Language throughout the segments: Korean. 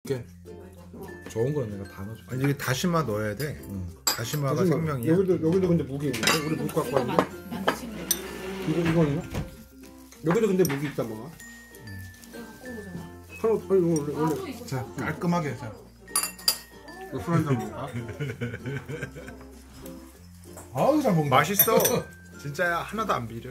이게 좋은 거는 내가 다 넣어줘. 아니 이게 다시마 넣어야 돼. 다시마가 생명이야. 여기도 근데 무기 있는데 우리 무 갖고 왔는데. 이거는 여기도 근데 무기 있다 뭐. 하나 원래 자 깔끔하게 자. 술 한잔 먹어. 아우 잘 먹는다. 맛있어. 진짜 하나도 안 비려.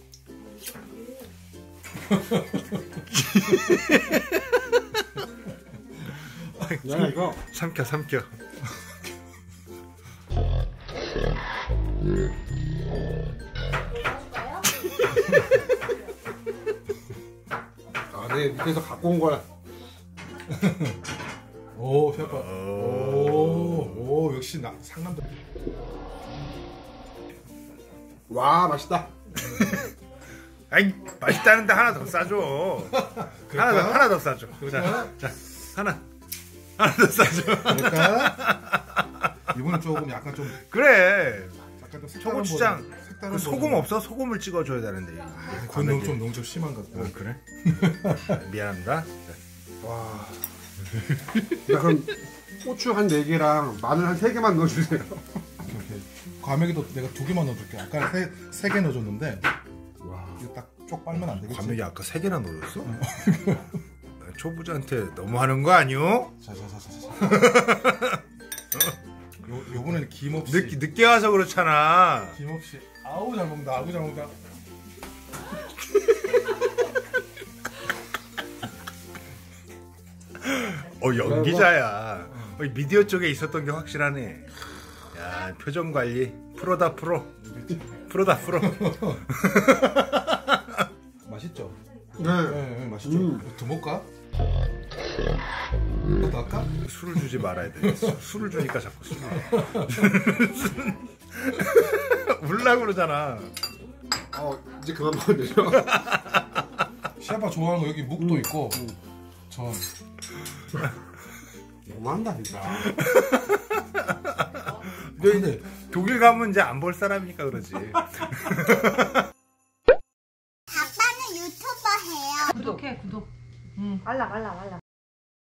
야 이거 삼켜. 내 밑에서 갖고 온 거야. 오 셰프. 오 역시 나 상남자. 와 맛있다. 아이 맛있다는데 하나 더 싸줘. 하나 더 싸줘. 자 하나 더 싸줘. 그러니까 이번엔 조금 약간 좀 그래. 약간 좀 초고추장. 색다른 소금 버전. 없어? 소금을 찍어줘야 되는데. 그건 좀 농축 심한 것 같아. 그래? 미안합니다. 와. 야, 그럼 고추 한 4개랑 마늘 한 3개만 넣어주세요. 이렇게 과메기도 내가 2개만 넣어줄게. 아까 3개 넣어줬는데 와. 이거 딱 쪽 빨면 안 되겠지? 과메기 아까 3개나 넣어줬어? 초보자한테 너무 하는 거 아니오? 자자자자. 요번에는 김 없이. 늦게 와서 그렇잖아. 김 없이. 아우 잘 먹는다. 아우 잘 먹는다. 연기자야. 미디어 쪽에 있었던 게 확실하네. 야 표정 관리 프로다 프로. 프로다 프로. 맛있죠? 네. 맛있죠? 더 먹을까? 더 할까? 술을 주지 말아야 돼. 술을 주니까 자꾸 술을. 울라고 그러잖아. 이제 그만 먹어도 되죠? 시아빠 좋아하는 거 여기 묵도 있고 전. 너무한다 진짜. 근데 독일 가면 이제 안 볼 사람이니까 그러지. 아빠는 유튜버 해요. 구독해 구독. 알람.